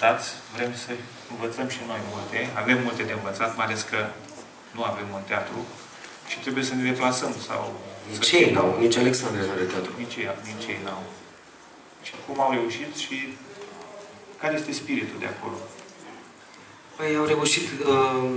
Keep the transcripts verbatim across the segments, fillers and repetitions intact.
învățați, vrem să învățăm și noi multe. Avem multe de învățat, mai ales că nu avem un teatru și trebuie să ne deplasăm sau... Nici ei n-au, nici Alexandria nu are teatru. Nici ei, nici ei n-au. Și cum au reușit și care este spiritul de acolo? Păi au reușit uh,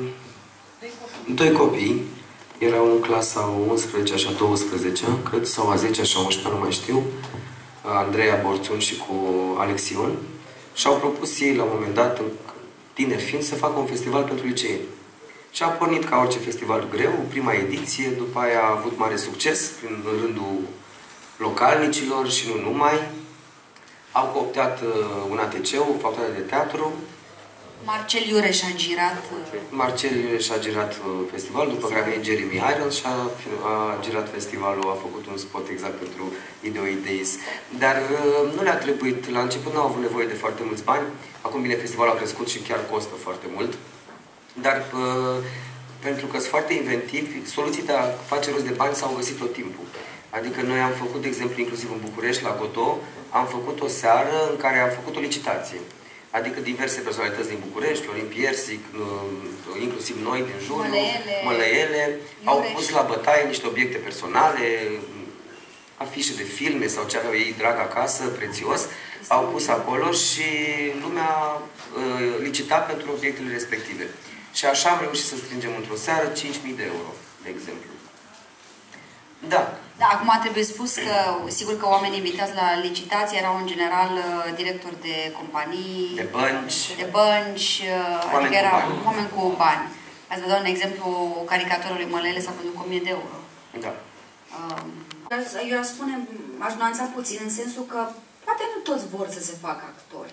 doi copii, erau în clasa a unsprezecea și a douăsprezecea, cred, sau a zecea și a unsprezecea, nu mai știu, Andreea Borțun și cu Alexion, și au propus ei, la un moment dat, tineri fiind, să facă un festival pentru liceeni. Și a pornit ca orice festival greu, prima ediție, după aia a avut mare succes în rândul localnicilor și nu numai. Au cooptat un A T C-ul, facultatea de teatru. Marcel Iureș a girat... Marcel Iureș a girat festivalul, după care a venit Jeremy Irons și a, a girat festivalul, a făcut un spot exact pentru Ideo Ideis. Dar nu le-a trebuit, la început nu au avut nevoie de foarte mulți bani, acum bine, festivalul a crescut și chiar costă foarte mult. Dar pentru că sunt foarte inventivi, soluții de a face rost de bani s-au găsit tot timpul. Adică noi am făcut, de exemplu, inclusiv în București, la Godot, am făcut o seară în care am făcut o licitație. Adică diverse personalități din București, Florin Piersic, inclusiv noi din jur, Mălăele, Mălăele au pus la bătaie niște obiecte personale, afișe de filme sau ce aveau ei drag acasă, prețios, au pus acolo și lumea uh, licita pentru obiectele respective. Și așa am reușit să strângem într-o seară cinci mii de euro, de exemplu. Da. Da, acum trebuie spus că, sigur că oamenii invitați la licitație erau în general directori de companii, de bănci, de bănci adică erau oameni cu bani. Ați vă dau un exemplu, caricatorului Mălele s-a vândut cu o mie de euro. Da. Eu aș spune, aș nuanța puțin, în sensul că poate nu toți vor să se facă actori.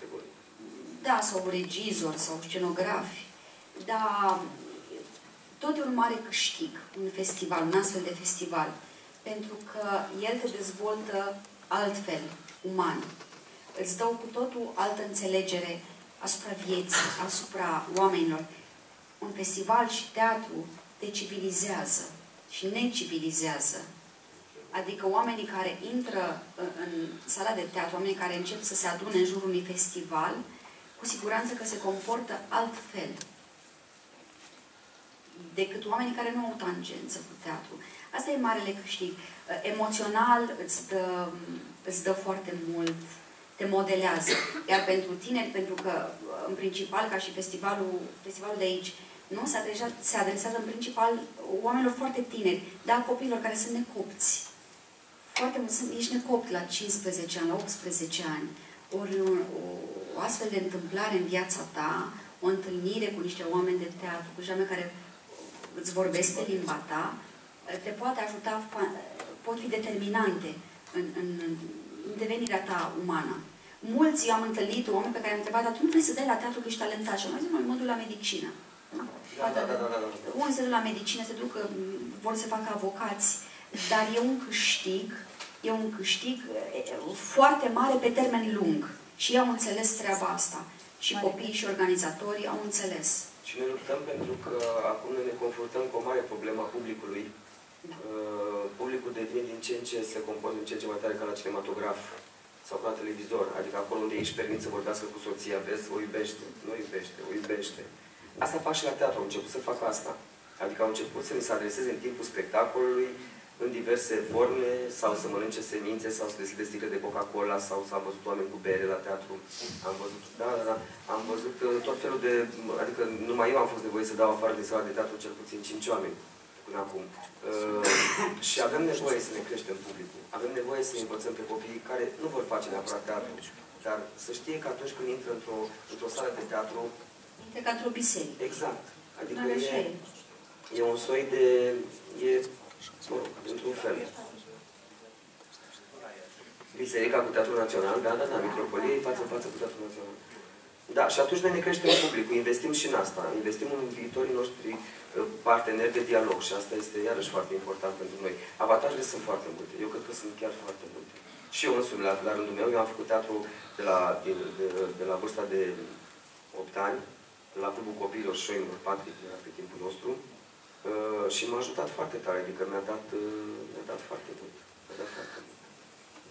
Da, sau regizori, sau scenografi, dar tot e un mare câștig, un festival, un astfel de festival, pentru că el te dezvoltă altfel, uman. Îți dă cu totul altă înțelegere asupra vieții, asupra oamenilor. Un festival și teatru te civilizează și ne civilizează. Adică oamenii care intră în sala de teatru, oamenii care încep să se adune în jurul unui festival, cu siguranță că se comportă altfel decât oamenii care nu au tangență cu teatru. Asta e marele câștig. Emoțional îți dă, îți dă foarte mult, te modelează. Iar pentru tineri, pentru că, în principal, ca și festivalul, festivalul de aici, nu se adresează, se adresează în principal oamenilor foarte tineri, dar copiilor care sunt necopți. Foarte mult, sunt, ești necopt la cincisprezece ani, la optsprezece ani. Ori o, o astfel de întâmplare în viața ta, o întâlnire cu niște oameni de teatru, cu oameni care îți vorbesc pe limba ta, te poate ajuta, pot fi determinante în, în, în devenirea ta umană. Mulți eu am întâlnit oameni pe care am întrebat, dar tu nu vrei să dai la teatru că ești talentat? Și am zis, mă duc la medicină. Da, da, da, da, da. Unii se duc la medicină, se duc, vor să facă avocați, dar e un câștig, e un câștig foarte mare pe termen lung. Și ei au înțeles treaba asta. Și copiii și organizatorii au înțeles. Și ne luptăm pentru că acum ne confruntăm cu o mare problemă a publicului. Da. Uh, publicul devine din ce în ce se comportă din ce în ce mai tare ca la cinematograf sau la televizor. Adică acolo unde ești permit să vorbească cu soția, vezi, o iubește, nu o iubește, o iubește. Asta fac și la teatru, au început să facă asta. Adică au început să ni se adreseze în timpul spectacolului în diverse forme, sau să mănânce semințe, sau să deschide sticle de Coca-Cola, sau s-am văzut oameni cu bere la teatru. Am văzut, da, da, da, am văzut tot felul de, adică numai eu am fost nevoie să dau afară din sala de teatru cel puțin cinci oameni până acum. Uh, și avem nevoie să ne creștem publicul. Avem nevoie să învățăm pe copiii care nu vor face neapărat teatru, dar să știe că atunci când intră într-o într-o sală de teatru... Intră ca într-o biserică. Exact. Adică e, e un soi de... E, mă rog, într-un fel. Biserica cu Teatrul Național, da, da, da, Mitropolie, față în față cu Teatrul Național. Da, și atunci noi ne creștem publicul, investim și în asta, investim în viitorii noștri parteneri de dialog și asta este iarăși foarte important pentru noi. Avantajele sunt foarte multe, eu cred că sunt chiar foarte multe. Și eu însumi, la, la rândul meu, eu am făcut teatru de la, de, de, de la vârsta de opt ani, la Clubul Copiilor Șoimă, Patrick, era pe timpul nostru, uh, și m-a ajutat foarte tare, adică mi-a dat, uh, mi-a dat foarte mult. Mi-a dat foarte mult.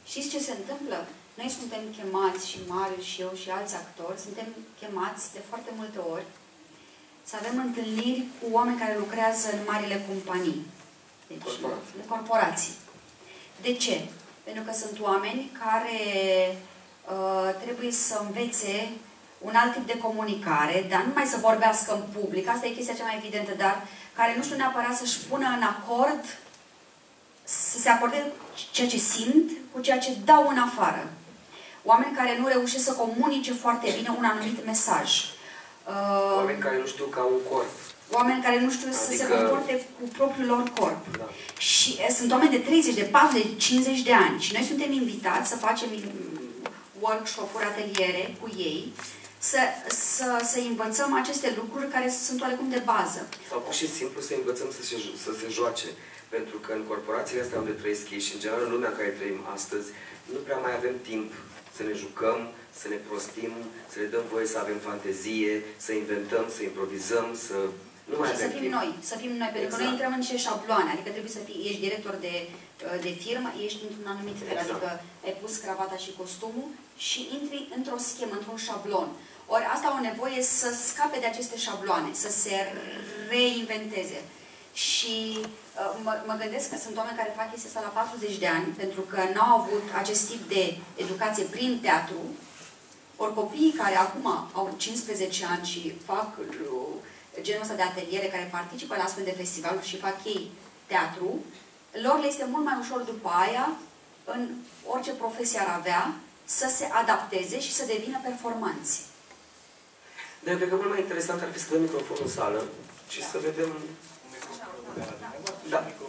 Știți ce se întâmplă? Noi suntem chemați, și Marius, și eu, și alți actori, suntem chemați de foarte multe ori să avem întâlniri cu oameni care lucrează în marile companii. Deci, corporații. în corporații. De ce? Pentru că sunt oameni care uh, trebuie să învețe un alt tip de comunicare, dar nu mai să vorbească în public, asta e chestia cea mai evidentă, dar care nu știu neapărat să-și pună în acord, să se acorde ceea ce simt cu ceea ce dau în afară. Oameni care nu reușesc să comunice foarte bine un anumit mesaj. Uh, Oameni care nu știu că au un corp. Oameni care nu știu adică... să se comporte cu propriul lor corp. Da. Și e, sunt oameni de treizeci, de patruzeci, de cincizeci de ani. Și noi suntem invitați să facem workshop-uri, ateliere cu ei, să, să, să învățăm aceste lucruri care sunt oarecum de bază. Sau pur și simplu să învățăm să se, să se joace. Pentru că în corporațiile astea unde trăiesc ei și în general în lumea în care trăim astăzi, nu prea mai avem timp să ne jucăm, să ne prostim, să ne dăm voie să avem fantezie, să inventăm, să improvizăm, să... Nu mai și avem să fim timp. noi, să fim noi, pentru Exact. că noi intrăm în niște șabloane, adică trebuie să fii, ești director de, de firmă, ești într-un anumit fel, Exact. adică ai pus cravata și costumul și intri într-o schemă, într-un șablon. Ori asta au nevoie să scape de aceste șabloane, să se reinventeze. Și uh, mă, mă gândesc că sunt oameni care fac chestia asta la patruzeci de ani, pentru că n-au avut acest tip de educație prin teatru. Ori copiii care acum au cincisprezece ani și fac uh, genul ăsta de ateliere, care participă la astfel de festivaluri și fac ei teatru, lor le este mult mai ușor după aia, în orice profesie ar avea, să se adapteze și să devină performanți. Dar eu cred că mult mai interesant ar fi să dăm microfonul în sală și să vedem... Da.